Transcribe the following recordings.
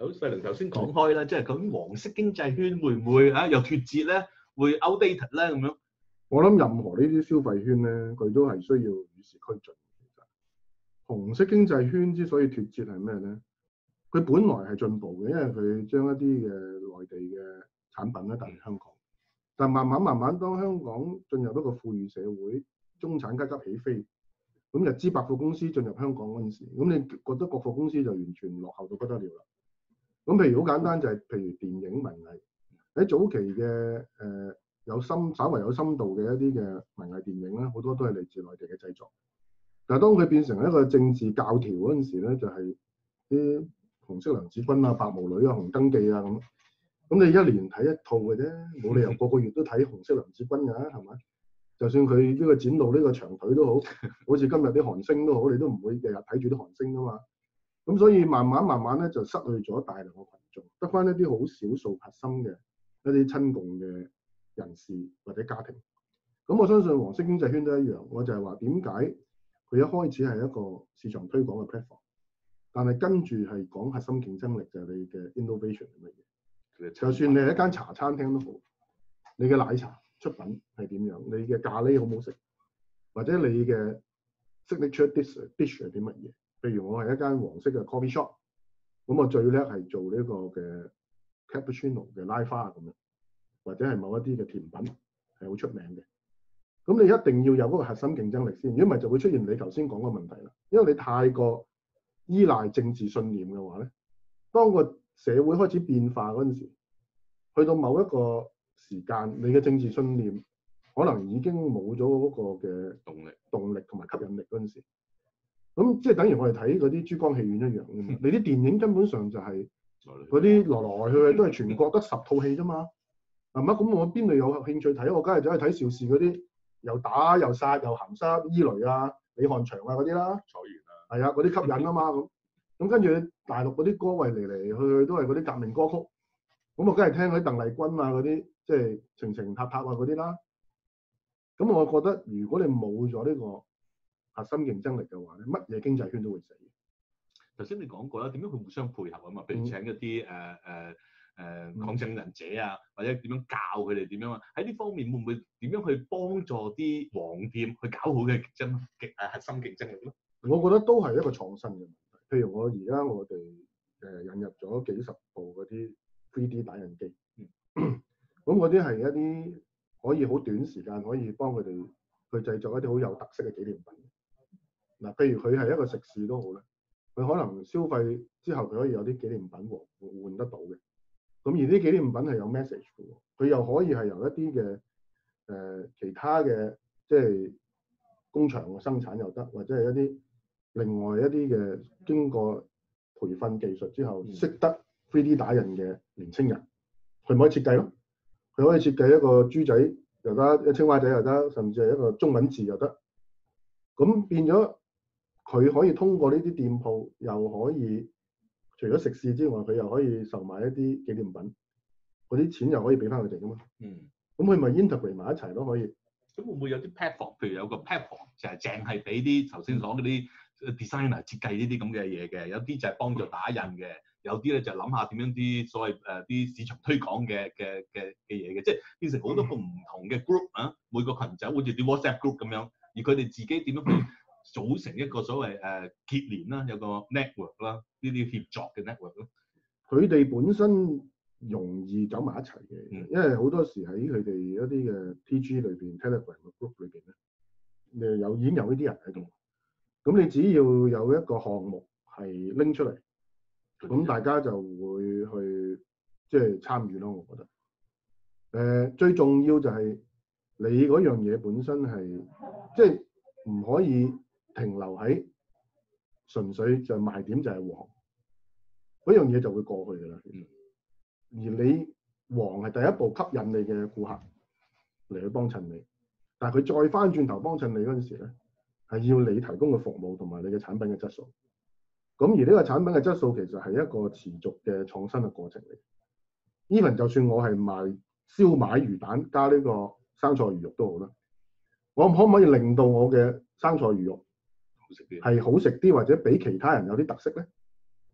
好，世良頭先講開啦，即係究竟黃色經濟圈會唔會又脫節咧，會 outdated 咧咁樣？ 我諗任何呢啲消費圈咧，佢都係需要與時俱進。其實紅色經濟圈之所以脫節係咩咧？佢本來係進步嘅，因為佢將一啲嘅內地嘅產品咧帶嚟香港。但慢慢，當香港進入一個富裕社會，中產階級起飛，咁日資百貨公司進入香港嗰陣時，咁你覺得國貨公司就完全落後到不得了啦。咁譬如好簡單就係、譬如電影文藝喺早期嘅稍為有深度嘅一啲嘅文藝電影咧，好多都係嚟自內地嘅製作。但係當佢變成一個政治教條嗰陣時咧，就係啲紅色娘子軍啊、白毛女啊、紅燈記啊咁。咁你一年睇一套嘅啫，冇理由個個月都睇紅色娘子軍㗎，係咪？就算佢呢個展露呢個長腿都好，好似今日啲韓星都好，你都唔會日日睇住啲韓星㗎嘛。咁所以慢慢咧就失去咗大量嘅群眾，得返一啲好少數核心嘅一啲親共嘅人士或者家庭。咁我相信黃色經濟圈都一樣，我就係話點解佢一開始係一個市場推廣嘅 platform， 但係跟住係講核心競爭力就係你嘅 innovation 係乜嘢。就算你係一間茶餐廳都好，你嘅奶茶出品係點樣？你嘅咖喱好唔好食？或者你嘅 signature dish 係啲乜嘢？譬如我係一間黃色嘅 coffee shop， 咁我最叻係做呢個嘅 cappuccino 嘅拉花咁樣，或者係某一啲嘅甜品係好出名嘅。咁你一定要有嗰個核心競爭力先，如果唔係就會出現你頭先講嘅問題啦。因為你太過依賴政治信念嘅話咧，當個社會開始變化嗰陣時，去到某一個時間，你嘅政治信念可能已經冇咗嗰個嘅動力同埋吸引力嗰陣時，咁即係等於我哋睇嗰啲珠江戲院一樣嘅嘛。你啲電影根本上就係嗰啲來來去去都係全國得10套戲啫嘛，係咪？咁我邊度有興趣睇？我梗係走去睇邵氏嗰啲又打又殺又鹹濕伊雷啊、李翰祥啊嗰啲啦， 蔡元啊， 係啊，嗰啲吸引啊嘛咁。咁跟住大陸嗰啲歌位嚟去去都係嗰啲革命歌曲，咁我梗係聽嗰啲鄧麗君啊嗰啲，即係情情塔塔啊嗰啲啦。咁我覺得如果你冇咗呢個核心競爭力嘅話咧，乜嘢經濟圈都會死。 頭先你講過啦，點樣佢互相配合啊嘛？譬如請一啲抗爭人者啊，或者點樣教佢哋點樣啊？喺呢方面會唔會點樣去幫助啲黃店去搞好嘅核心競爭力咧？我覺得都係一個創新嘅問題。譬如我哋引入咗幾十部嗰啲 3D 打印機，咁嗰啲係一啲可以好短時間可以幫佢哋去製作一啲好有特色嘅紀念品。嗱，譬如佢係一個食肆都好啦，佢可能消費之後佢可以有啲紀念品換得到嘅。咁而啲紀念品係有 message 嘅，佢又可以係由一啲嘅其他嘅即係工場嘅生產又得，或者係一啲另外一啲嘅經過培訓技術之後識得 3D 打印嘅年青人，佢咪可以設計咯？佢可以設計一個豬仔又得，一青蛙仔又得，甚至係一個中文字又得。咁變咗佢可以通過呢啲店鋪，又可以除咗食肆之外，佢又可以售賣一啲紀念品，嗰啲錢又可以俾翻佢哋噶嘛。咁佢咪 integrate 埋一齊都可以。 咁會唔會有啲 platform？ 譬如有個 platform 就係淨係俾啲頭先講嗰啲 designer 設計呢啲咁嘅嘢嘅，有啲就係幫助打印嘅，有啲咧就諗下點樣啲所謂啲市場推廣嘅嘢嘅，即係變成好多個唔同嘅 group 啊，每個群組好似啲 WhatsApp group 咁樣，而佢哋自己點樣去組成一個所謂結連啦，有個 network 啦，呢啲協作嘅 network 咯。 佢哋本身容易走埋一齊嘅，因為好多時喺佢哋一啲嘅 TG 裏邊 Telegram 嘅 group 裏邊咧，已經有呢啲人喺度。咁你只要有一個項目係拎出嚟，咁大家就會去即係參與咯。我覺得最重要就係你嗰樣嘢本身係即係唔可以停留喺純粹就賣點就係黃嗰樣嘢就會過去㗎啦。而你黃係第一步吸引你嘅顧客嚟去幫襯你，但係佢再翻轉頭幫襯你嗰陣時咧，係要你提供嘅服務同埋你嘅產品嘅質素。咁而呢個產品嘅質素其實係一個持續嘅創新嘅過程嚟。Even 就算我係賣燒賣魚蛋加呢個生菜魚肉都好啦，我可唔可以令到我嘅生菜魚肉係好食啲，或者比其他人有啲特色咧？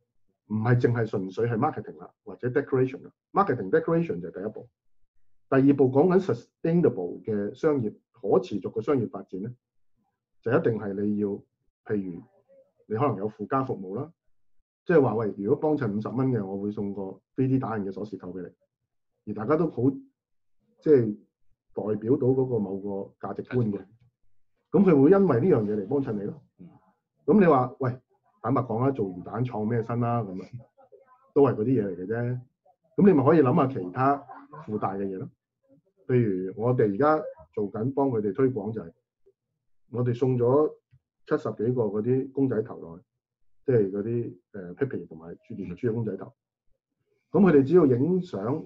唔係淨係純粹係 marketing 啦，或者 decoration 啦。marketing decoration 就係第一步。第二步講緊 sustainable 嘅商業可持續嘅商業發展咧，就一定係你要，譬如你可能有附加服務啦，即係話喂，如果幫襯50蚊嘅，我會送個 3D 打印嘅鎖匙扣俾你，而大家都好即係代表到嗰個某個價值觀嘅，咁佢會因為呢樣嘢嚟幫襯你咯。咁你話喂，坦白講啦，做魚蛋創咩新啦，咁啊都係嗰啲嘢嚟嘅啫。咁你咪可以諗下其他附帶嘅嘢咯。譬如我哋而家做緊幫佢哋推廣就係，我哋送咗70幾個嗰啲公仔頭落去，即係嗰啲Pepe 同埋連珠嘅公仔頭。咁佢哋只要影相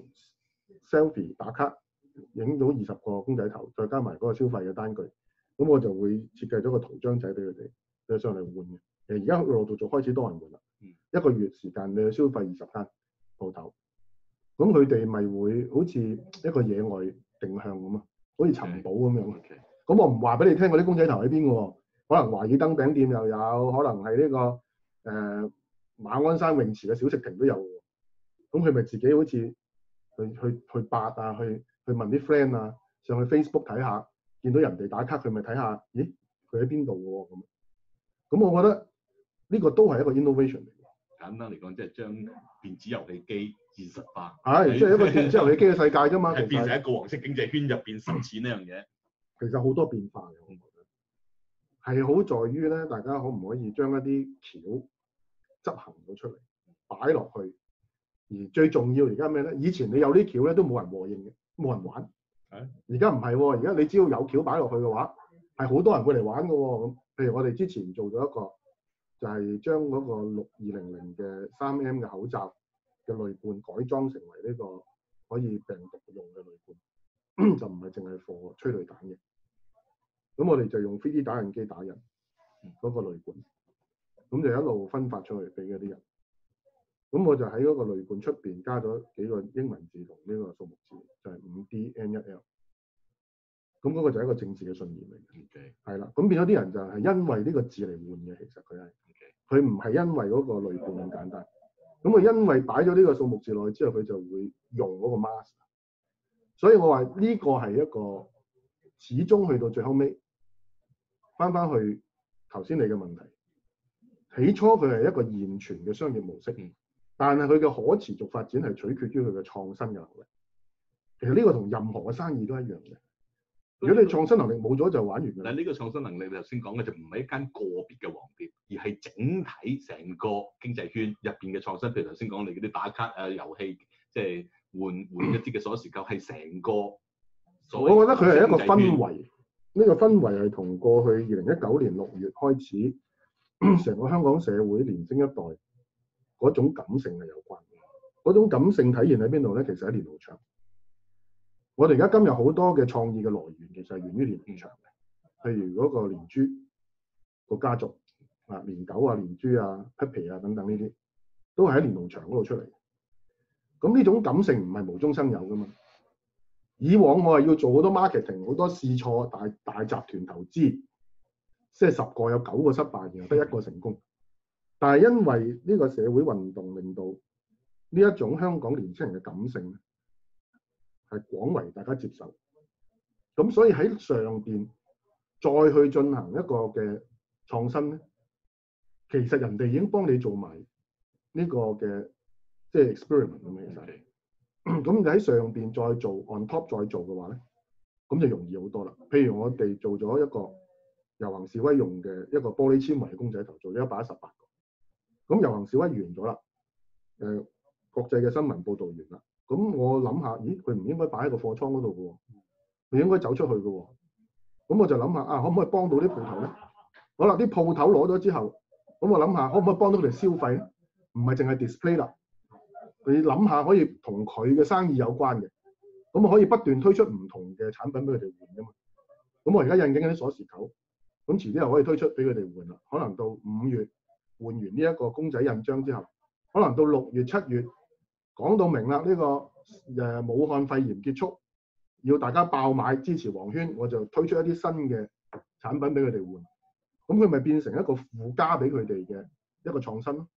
selfie 打卡，影到20個公仔頭，再加埋嗰個消費嘅單據，咁我就會設計咗個圖章仔俾佢哋，俾上嚟換嘅。而家陸陸續續開始多人換啦。1個月時間你去消費20間鋪頭，咁佢哋咪會好似一個野外定向咁啊，好似尋寶咁樣。咁我唔話俾你聽嗰啲公仔頭喺邊嘅喎，可能華爾登餅店又有，可能係呢個馬鞍山泳池嘅小食亭都有喎。咁佢咪自己好似去八啊，去問啲 friend 啊，上去 Facebook 睇下，見到人哋打卡，佢咪睇下，咦佢喺邊度喎咁。咁我覺得呢個都係一個 innovation 嚟嘅。 簡單嚟講，即係將電子遊戲機現實化。 係，即係一個電子遊戲機嘅世界啫嘛。 係變成一個黃色經濟圈入邊實踐呢樣嘢。 其實好多變化嘅，我覺得係好在於咧，大家可唔可以將一啲橋執行到出嚟，擺落去。而最重要而家咩咧？以前你有啲橋咧都冇人和應嘅，冇人玩。而家唔係喎，而家你只要有橋擺落去嘅話，係好多人會嚟玩嘅喎。咁譬如我哋之前做咗一個，就係將嗰個6200嘅3M 嘅口罩嘅濾罐改裝成為呢個可以病毒用嘅濾罐，就唔係淨係貨催淚彈嘅。咁我哋就用 3D 打印機打印嗰個濾罐，咁就一路分發出去俾嗰啲人。咁我就喺嗰個濾罐出邊加咗幾個英文字同呢個數目字，就係 5DN1L。咁嗰個就係一個政治嘅信念嚟嘅，係啦。咁變咗啲人就係因為呢個字嚟換嘅，其實佢唔係因為嗰個濾罐咁簡單。咁佢因為擺咗呢個數目字落去之後，佢就會用嗰個 mask。所以我話呢個係一個始終去到最後尾翻去頭先你嘅問題。起初佢係一個現存嘅商業模式。但係佢嘅可持續發展係取決於佢嘅創新嘅能力。其實呢個同任何嘅生意都一樣嘅。如果你創新能力冇咗，就玩完㗎。 但係呢個創新能力，你頭先講嘅就唔係一間個別嘅黃店，而係整體成個經濟圈入邊嘅創新。譬如頭先講你嗰啲打卡啊、遊戲，即係換一啲嘅鎖匙扣，係成個。 我覺得佢係一個氛圍。呢個氛圍係同過去2019年6月開始，成個香港社會年青一代嗰種感性係有關嘅。嗰種感性體現喺邊度咧？其實喺連儂牆。我哋而家今日好多嘅創意嘅來源，其實係源於連儂牆嘅。譬如嗰個連珠個家族啊，連狗啊、連珠啊、Pepe 啊等等呢啲，都係喺連儂牆嗰度出嚟。咁呢種感性唔係無中生有噶嘛。以往我係要做好多 marketing， 好多試錯，大集團投資，即係10個有9個失敗，然後得1個成功。但係因為呢個社會運動令到呢一種香港年輕人嘅感性係廣為大家接受，咁所以喺上邊再去進行一個嘅創新咧，其實人哋已經幫你做埋呢個嘅即係 experiment 咁嘅，其實咁你喺上邊再做 on top 再做嘅話咧，咁就容易好多啦。譬如我哋做咗一個遊行示威用嘅一個玻璃纖維公仔頭，做咗118個。咁遊行示威完咗啦，國際嘅新聞報導完啦。咁我諗下，咦，佢唔應該擺喺個貨倉嗰度嘅喎，佢應該走出去嘅喎。咁我就諗下啊，可唔可以幫到啲鋪頭咧？好啦，啲鋪頭攞咗之後，咁我諗下，可唔可以幫到佢哋消費咧？唔係淨係 display 啦，你諗下可以同佢嘅生意有關嘅，咁我可以不斷推出唔同嘅產品俾佢哋換㗎嘛。咁我而家印緊啲鎖匙扣，咁遲啲又可以推出俾佢哋換啦。可能到5月換完呢一個公仔印章之後，可能到6月、7月。講到明啦，呢個武漢肺炎結束，要大家爆買支持黃圈，我就推出一啲新嘅產品俾佢哋換，咁佢咪變成一個附加俾佢哋嘅一個創新咯。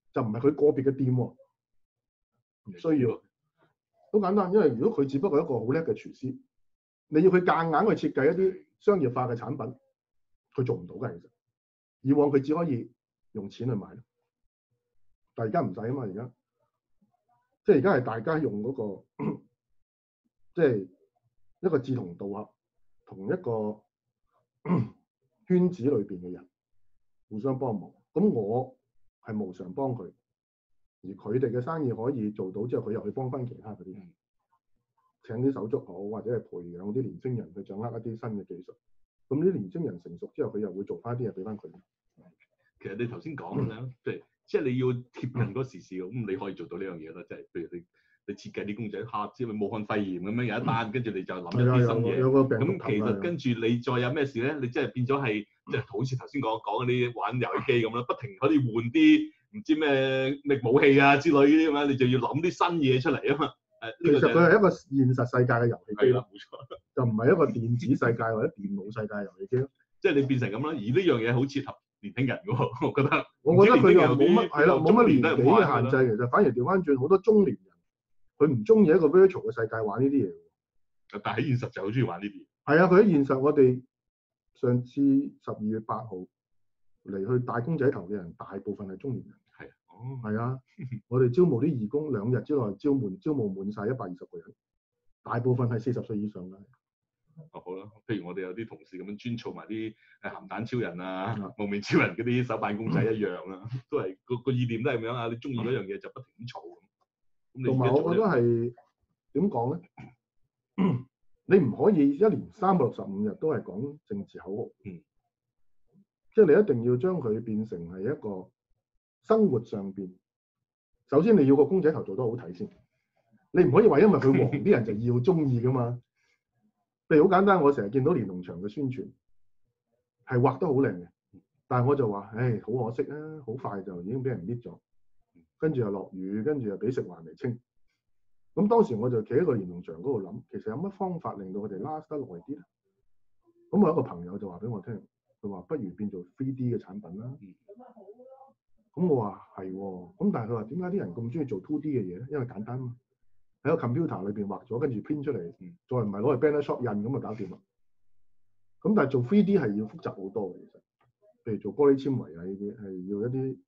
就唔係佢個別嘅店喎，唔需要。好簡單，因為如果佢只不過係一個好叻嘅廚師，你要佢夾硬去設計一啲商業化嘅產品，佢做唔到嘅。其實以往佢只可以用錢去買，但係而家唔使啊嘛。而家即係而家係大家用嗰個即係一個志同道合，同一個圈子裏邊嘅人互相幫忙。咁我係無償幫佢，而佢哋嘅生意可以做到之後，佢又去幫翻其他嗰啲人，請啲手足好，或者係培養啲年青人去掌握一啲新嘅技術。咁呢啲年青人成熟之後，佢又會做翻啲嘢俾翻佢。 其實你頭先講咧，即係你要貼近嗰時事，咁你可以做到呢樣嘢啦。即係譬如你設計啲公仔，知道武漢肺炎咁樣有一單，跟住你就諗一啲新嘢。 有個病毒咁其實跟住你再有咩事咧？你即係變咗係即係好似頭先講嗰啲玩遊戲機咁啦，不停可以換啲唔知咩武器啊之類啲咁樣，你就要諗啲新嘢出嚟啊嘛。 其實佢係一個現實世界嘅遊戲機咯， 冇錯， 就唔係一個電子世界或者電腦世界遊戲機咯。 即係你變成咁啦，而呢樣嘢好切合年輕人嘅喎，我覺得。 我覺得佢又冇乜係啦，冇乜年紀嘅限制，其實反而調翻轉好多中年人，佢唔中意一個 virtual 嘅世界玩呢啲嘢。 但係喺現實就好中意玩呢啲。 係啊，佢喺現實，我哋上次12月8號嚟去大公仔頭嘅人，大部分係中年人。 係啊， 係啊，我哋招募啲義工2日之內招募滿晒120個人，大部分係40歲以上嘅。 好啦，譬如我哋有啲同事咁樣專儲埋啲鹹蛋超人啊、蒙面超人嗰啲手辦公仔一樣啦，都係個意念都係咁樣啊！你中意嗰樣嘢就不停咁儲咁。 同埋我覺得係點講咧？你唔可以1年365日都係講政治口號。即係你一定要將佢變成係一個生活上邊。首先你要個公仔頭做得好睇先，你唔可以話因為佢黃啲人就要中意噶嘛。譬如好簡單，我成日見到連儂牆嘅宣傳係畫得好靚嘅，但係我就話，唉，好可惜啊，好快就已經俾人搣咗，跟住又落雨，跟住又俾食環嚟清。咁當時我就企喺個連儂牆嗰度諗，其實有乜方法令到佢哋 last 得耐啲咧？咁我有一個朋友就話俾我聽，佢話不如變做 3D 嘅產品啦。咁我話係喎，咁但係佢話點解啲人咁中意做 2D 嘅嘢咧？因為簡單嘛。喺個 computer 裏邊畫咗，跟住編出嚟，再唔係攞嚟 banner shop 印咁就搞掂啦。咁但係做 3D 係要複雜好多嘅，其實，譬如做玻璃纖維啊呢啲係要一啲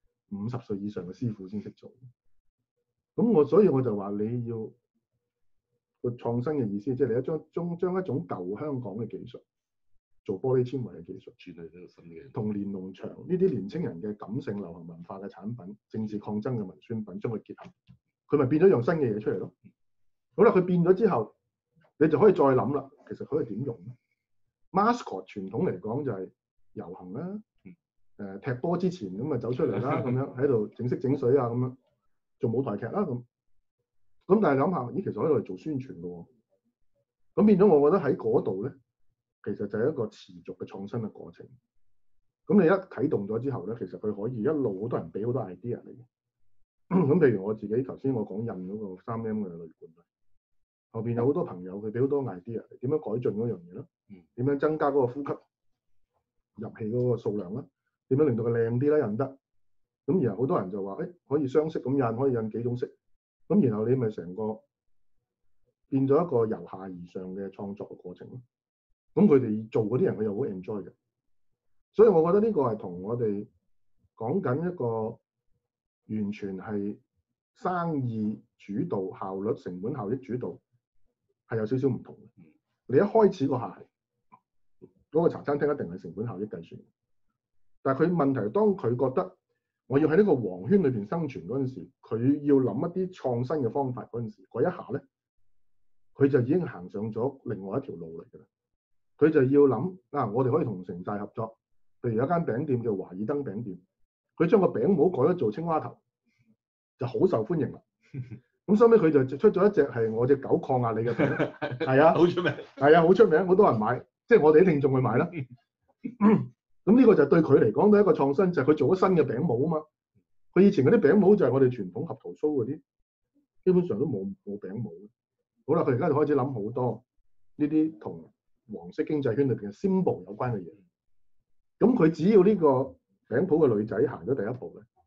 50歲以上嘅師傅先識做。咁所以我就話你要個創新嘅意思，即係你將一種舊香港嘅技術做玻璃纖維嘅技術， 轉去呢個新嘅， 同連儂牆呢啲年青人嘅感性流行文化嘅產品、政治抗爭嘅文宣品，將佢結合。佢咪變咗樣新嘅嘢出嚟咯？好啦，佢變咗之後，你就可以再諗啦。其實佢係點用咧 ？Mascot 傳統嚟講就係遊行啦，踢波之前咁啊走出嚟啦，咁樣喺度整色整水啊，咁樣做舞台劇啦咁。咁但係諗下，咦，其實可以嚟做宣傳嘅喎。咁變咗，我覺得喺嗰度咧，其實就係一個持續嘅創新嘅過程。咁你一啟動咗之後咧，其實佢可以一路好多人俾好多 idea 嚟嘅。咁譬如我自己頭先我講印嗰個3M 嘅鋁罐，後邊有好多朋友佢俾好多 idea 嚟，點樣改進嗰樣嘢咯？點樣增加嗰個呼吸入氣嗰個數量啦？點樣令到佢靚啲啦？印得咁，然後好多人就話，可以雙色咁印，可以印幾種色。咁然後你咪成個變咗一個由下而上嘅創作嘅過程咯。咁佢哋做嗰啲人佢又好 enjoy 嘅，所以我覺得呢個係同我哋講緊一個完全係生意主導、效率、成本效益主導係有少少唔同嘅。你一開始個客嗰個茶餐廳一定係成本效益計算，但係佢問題係當佢覺得我要喺呢個黃圈裏邊生存嗰陣時，佢要諗一啲創新嘅方法嗰陣時，嗰一下咧，佢就已經行上咗另外一條路嚟㗎啦。佢就要諗我哋可以同城寨合作，譬如有一間餅店叫華爾登餅店。佢將個餅模改咗做青蛙頭，就好受歡迎啦。咁收尾佢就出咗一隻係我隻狗抗壓你嘅餅，係啊， 好出名， 係啊，好出名，好多人買，即係我哋啲聽眾去買啦。咁呢個就對佢嚟講都係一個創新，就係佢做咗新嘅餅模啊嘛。佢以前嗰啲餅模就係我哋傳統合桃酥嗰啲，基本上都冇餅模。好啦，佢而家就開始諗好多呢啲同黃色經濟圈裏邊嘅 symbol 有關嘅嘢。咁佢只要呢個餅鋪嘅女仔行咗第一步咧，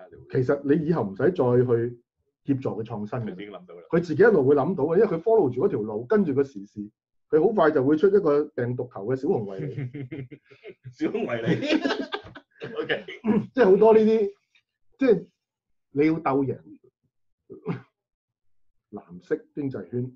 其實你以後唔使再去協助佢創新嘅， 佢已經諗到啦。 佢自己一路會諗到嘅，因為佢 follow 住嗰條路，跟住個時事，佢好快就會出一個病毒球嘅小熊維尼。 小熊維尼。OK， 即係好多呢啲，即係你要鬥贏藍色經濟圈。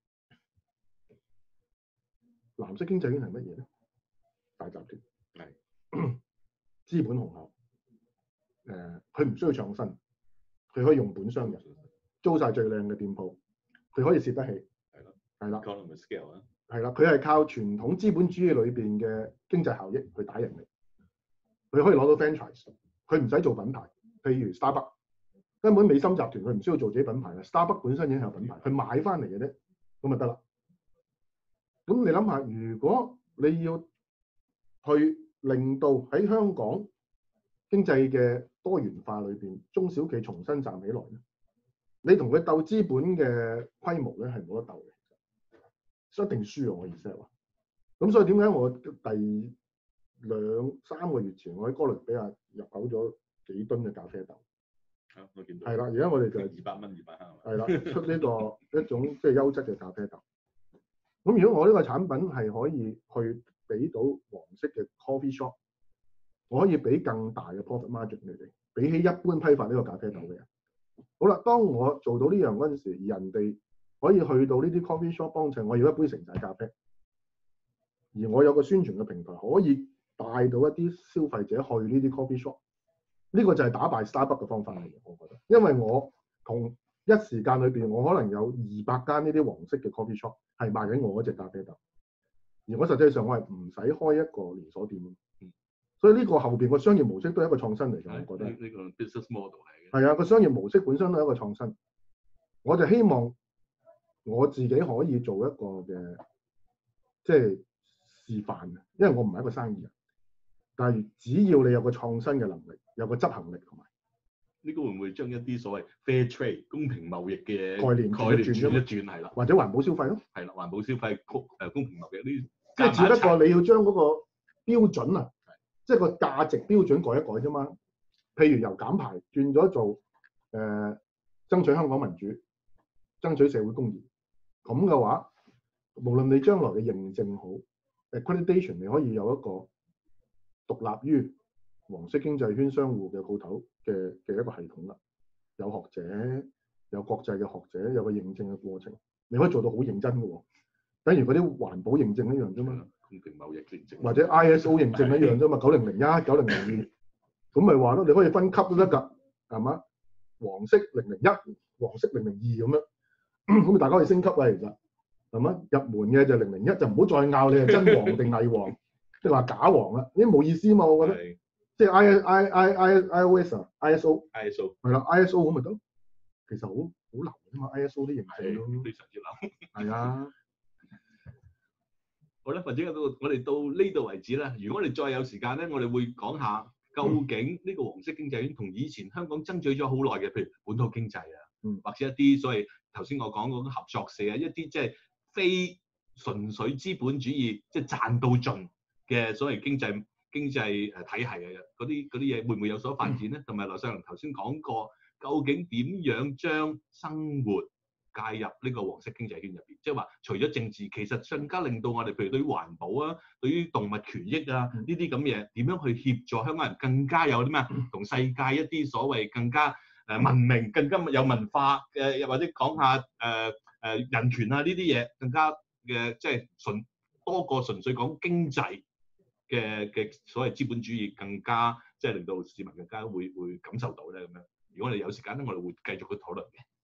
藍色經濟圈係乜嘢咧？大集團係資本雄厚。佢唔需要創新，佢可以用本傷人，租晒最靚嘅店鋪，佢可以蝕得起。係啦 economy scale 啊， 係啦，佢係靠傳統資本主義裏邊嘅經濟效益去打贏你。佢可以攞到 franchise， 佢唔使做品牌。譬如 Starbucks， 根本美心集團佢唔需要做自己品牌嘅 ，Starbucks 本身已經係品牌，佢買翻嚟嘅啫，咁就得啦。咁你諗下，如果你要去令到喺香港經濟嘅多元化裏邊，中小企重新站起來咧，你同佢鬥資本嘅規模咧係冇得鬥嘅，一定輸啊！我意思係話，咁所以點解我第2-3個月前我喺哥倫比亞入口咗幾噸嘅咖啡豆？ 我見到。 係啦，而家我哋就係 200蚊200克。 係啦，出呢個一種即係優質嘅咖啡豆。咁如果我呢個產品係可以去俾到黃色嘅 coffee shop， 我可以俾更大嘅 profit margin 你哋，比起一般批發呢個咖啡豆嘅人。好啦，當我做到呢樣嗰陣時，而人哋可以去到呢啲 coffee shop 幫襯，我要一杯成仔咖啡，而我有個宣傳嘅平台，可以帶到一啲消費者去呢啲 coffee shop。呢個就係打敗 Starbucks 嘅方法嚟嘅，我覺得，因為我同一時間裏邊，我可能有200間呢啲黃色嘅 coffee shop 係賣緊我嗰隻咖啡豆，而我實際上我係唔使開一個連鎖店。所以呢個後邊個商業模式都係一個創新嚟嘅，我覺得。 呢個 business model 嚟嘅。 係啊，個商業模式本身都係一個創新。我就希望我自己可以做一個嘅即係示範，因為我唔係一個生意人，但係只要你有個創新嘅能力，有個執行力同埋。 呢個會唔會將一啲所謂 fair trade 公平貿易嘅概念轉一轉係啦， 或者環保消費咯？ 係啦，環保消費公平貿易呢？ 即係只不過你要將嗰個標準啊，即係個價值標準改一改啫嘛。譬如由減排轉咗做爭取香港民主、爭取社會公義，咁嘅話，無論你將來嘅認證好 accreditation， 你可以有一個獨立於黃色經濟圈商戶嘅鋪頭嘅一個系統啦，有學者，有國際嘅學者，有個認證嘅過程，你可以做到好認真嘅喎，等於嗰啲環保認證一樣啫嘛， 公平貿易認證，或者 ISO 認證一樣啫嘛，9001、9002，咁咪話咯，你可以分級都得㗎，係嘛？黃色001、黃色002咁樣，咁大家可以升級啊，其實係嘛？入門嘅就001，就唔好再拗你係真黃定偽黃，即係話假黃啦，呢啲冇意思嘛，我覺得。即係 iOS 啊 ，ISO 係啦 ，ISO 咁咪得，其實好流啫嘛 ，ISO 啲認證都非常之流。 係啊， 好啦，或者我哋到呢度為止啦。如果我哋再有時間咧，我哋會講下究竟呢個黃色經濟圈同以前香港爭取咗好耐嘅，譬如本土經濟啊，或者一啲所謂頭先我講嗰種合作社啊，一啲即係非純粹資本主義即係賺到盡嘅所謂經濟體系嘅嗰啲嘢會唔會有所發展咧？同埋劉世良頭先講過，究竟點樣將生活介入呢個黃色經濟圈入邊？即係話除咗政治，其實更加令到我哋譬如對於環保啊、對於動物權益啊呢啲咁嘢，點樣去協助香港人更加有啲咩同世界一啲所謂更加文明、更加有文化嘅，又或者講下人權啊呢啲嘢，更加嘅即係多過純粹講經濟嘅所謂資本主義，更加即係令到市民更加會感受到咧咁樣。如果我哋有時間咧，我哋會繼續去討論嘅。